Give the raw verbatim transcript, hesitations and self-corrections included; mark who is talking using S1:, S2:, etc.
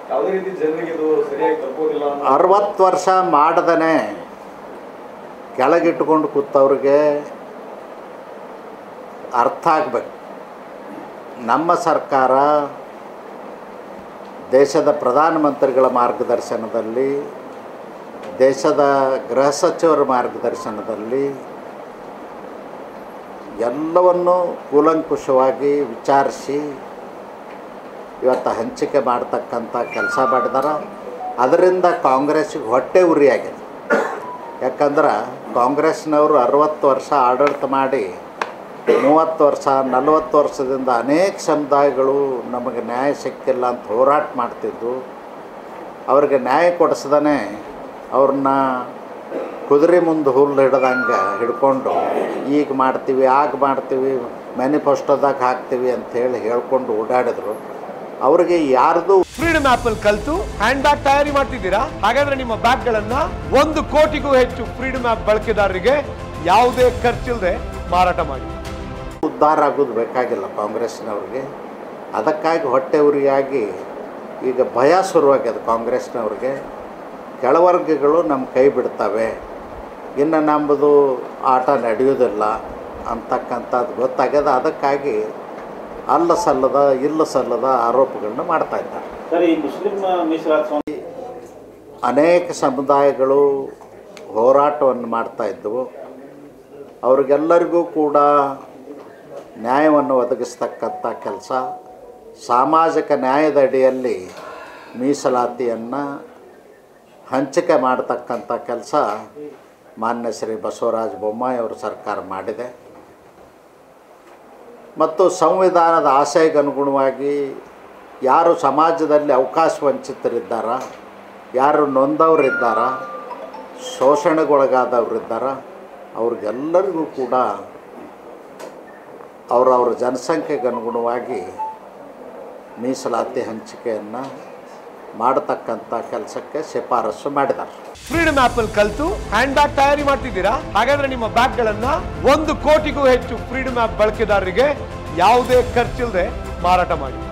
S1: ಯಾವುದೇ ರೀತಿ ಜನರಿಗೆ ಇದು ಸರಿಯಾಗಿ ತಲುಪೋದಿಲ್ಲ.
S2: ಅರವತ್ತು ವರ್ಷ ಮಾಡದೇ ಕೆಳಗಿಟ್ಟುಕೊಂಡು ಕೂತವ್ರಿಗೆ ಅರ್ಥ ಆಗಬೇಕು. ನಮ್ಮ ಸರ್ಕಾರ ದೇಶದ ಪ್ರಧಾನಮಂತ್ರಿಗಳ ಮಾರ್ಗದರ್ಶನದಲ್ಲಿ, ದೇಶದ ಗೃಹ ಸಚಿವರ ಮಾರ್ಗದರ್ಶನದಲ್ಲಿ ಎಲ್ಲವನ್ನು ಕೂಲಂಕುಷವಾಗಿ ವಿಚಾರಿಸಿ ಇವತ್ತು ಹಂಚಿಕೆ ಮಾಡ್ತಕ್ಕಂಥ ಕೆಲಸ ಮಾಡಿದಾರೆ. ಅದರಿಂದ ಕಾಂಗ್ರೆಸ್ಸಿಗೆ ಹೊಟ್ಟೆ ಉರಿಯಾಗಿದೆ. ಯಾಕಂದ್ರೆ ಕಾಂಗ್ರೆಸ್ನವರು ಅರವತ್ತು ವರ್ಷ ಆಡಳಿತ ಮಾಡಿ ಮೂವತ್ತು ವರ್ಷ ನಲವತ್ತು ವರ್ಷದಿಂದ ಅನೇಕ ಸಮುದಾಯಗಳು ನಮಗೆ ನ್ಯಾಯ ಸಿಕ್ಕಿಲ್ಲ ಅಂತ ಹೋರಾಟ ಮಾಡ್ತಿದ್ದು, ಅವ್ರಿಗೆ ನ್ಯಾಯ ಕೊಡಿಸ್ದೇ ಅವ್ರನ್ನ ಕುದುರೆ ಮುಂದೆ ಹುಲ್ಲು ಹಿಡ್ದಂಗೆ ಹಿಡ್ಕೊಂಡು ಈಗ ಮಾಡ್ತೀವಿ ಆಗ ಮಾಡ್ತೀವಿ ಮ್ಯಾನಿಫೆಸ್ಟೋದಾಗ ಹಾಕ್ತೀವಿ ಅಂಥೇಳಿ ಹೇಳ್ಕೊಂಡು ಓಡಾಡಿದ್ರು. ಅವ್ರಿಗೆ ಯಾರ್ದು
S3: ಫ್ರೀಡಮ್ ಆಪ್ ಅಲ್ಲಿ ಕಲಿತು ಹ್ಯಾಂಡ್ ಬ್ಯಾಗ್ ತಯಾರಿ ಮಾಡ್ತಿದ್ದೀರಾ? ಹಾಗಾದ್ರೆ ನಿಮ್ಮ ಬ್ಯಾಗ್ಗಳನ್ನ ಒಂದು ಕೋಟಿಗೂ ಹೆಚ್ಚು ಫ್ರೀಡಮ್ ಆಪ್ ಬಳಕೆದಾರರಿಗೆ ಯಾವುದೇ ಖರ್ಚಿಲ್ಲದೆ ಮಾರಾಟ ಮಾಡಿ.
S2: ಉದ್ಧಾರ ಆಗೋದು ಬೇಕಾಗಿಲ್ಲ ಕಾಂಗ್ರೆಸ್ನವ್ರಿಗೆ. ಅದಕ್ಕಾಗಿ ಹೊಟ್ಟೆ ಉರಿಯಾಗಿ ಈಗ ಭಯ ಶುರುವಾಗ್ಯದ ಕಾಂಗ್ರೆಸ್ನವ್ರಿಗೆ. ಕೆಳವರ್ಗಗಳು ನಮ್ಮ ಕೈ ಬಿಡ್ತವೆ, ಇನ್ನು ನಮ್ಮದು ಆಟ ನಡೆಯೋದಿಲ್ಲ ಅಂತಕ್ಕಂಥದ್ದು ಗೊತ್ತಾಗ್ಯದ. ಅದಕ್ಕಾಗಿ ಅಲ್ಲ ಸಲ್ಲದ ಇಲ್ಲ ಸಲ್ಲದ ಆರೋಪಗಳನ್ನ ಮಾಡ್ತಾ ಇದ್ದಾರೆ. ಅನೇಕ ಸಮುದಾಯಗಳು ಹೋರಾಟವನ್ನು ಮಾಡ್ತಾ ಇದ್ದವು. ಅವ್ರಿಗೆಲ್ಲರಿಗೂ ಕೂಡ ನ್ಯಾಯವನ್ನು ಒದಗಿಸ್ತಕ್ಕಂಥ ಕೆಲಸ, ಸಾಮಾಜಿಕ ನ್ಯಾಯದ ಅಡಿಯಲ್ಲಿ ಮೀಸಲಾತಿಯನ್ನು ಹಂಚಿಕೆ ಮಾಡತಕ್ಕಂಥ ಕೆಲಸ ಮಾನ್ಯ ಶ್ರೀ ಬಸವರಾಜ ಬೊಮ್ಮಾಯಿ ಅವರು ಸರ್ಕಾರ ಮಾಡಿದೆ. ಮತ್ತು ಸಂವಿಧಾನದ ಆಶಯಗನುಗುಣವಾಗಿ ಯಾರು ಸಮಾಜದಲ್ಲಿ ಅವಕಾಶ ವಂಚಿತರಿದ್ದಾರ, ಯಾರು ನೊಂದವರಿದ್ದಾರ, ಶೋಷಣೆಗೊಳಗಾದವರಿದ್ದಾರ, ಅವ್ರಿಗೆಲ್ಲರಿಗೂ ಕೂಡ ಅವರವ್ರ ಜನಸಂಖ್ಯೆಗೆ ಅನುಗುಣವಾಗಿ ಮೀಸಲಾತಿ ಹಂಚಿಕೆಯನ್ನು ಮಾಡತಕ್ಕಂಥ ಕೆಲಸಕ್ಕೆ ಶಿಫಾರಸು ಮಾಡಿದ್ದಾರೆ.
S3: ಫ್ರೀಡಮ್ ಆಪ್ ಅಲ್ಲಿ ಕಲಿತು ಹ್ಯಾಂಡ್ ಬ್ಯಾಗ್ ತಯಾರಿ ಮಾಡ್ತಿದ್ದೀರಾ? ಹಾಗಾದ್ರೆ ನಿಮ್ಮ ಬ್ಯಾಗ್ಗಳನ್ನ ಒಂದು ಕೋಟಿಗೂ ಹೆಚ್ಚು ಫ್ರೀಡಮ್ ಆಪ್ ಬಳಕೆದಾರರಿಗೆ ಯಾವುದೇ ಖರ್ಚಿಲ್ಲದೆ ಮಾರಾಟ ಮಾಡಿ.